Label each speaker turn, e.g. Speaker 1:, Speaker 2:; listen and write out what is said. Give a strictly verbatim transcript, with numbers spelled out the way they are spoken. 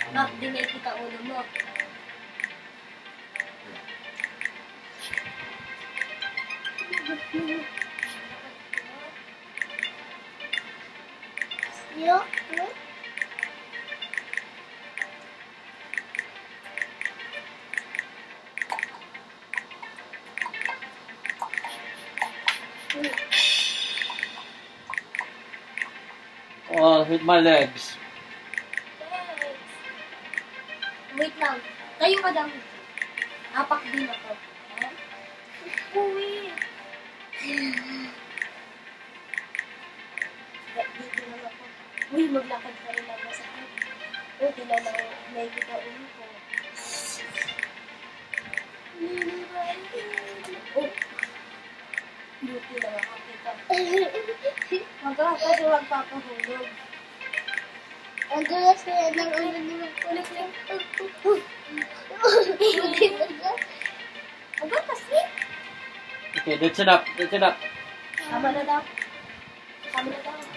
Speaker 1: Map, dinay kita ulo mo. Yo, yo.
Speaker 2: Oh, hit my legs.
Speaker 1: Wait lang. Kayo madam. Apak din ako. Uwi. Dito lang ako. Uy, maglakad ka rin lang masakit. O, tila na may kita ulo ko. Oh. Buti lang ako kita. Magkaka kasi huwag papahulog. Ang dulas na yan ng ulo ni Magkulit lang. Agad kasi.
Speaker 2: Okay, let's it up. Let's it up.
Speaker 1: Tama na daw. Tama na daw.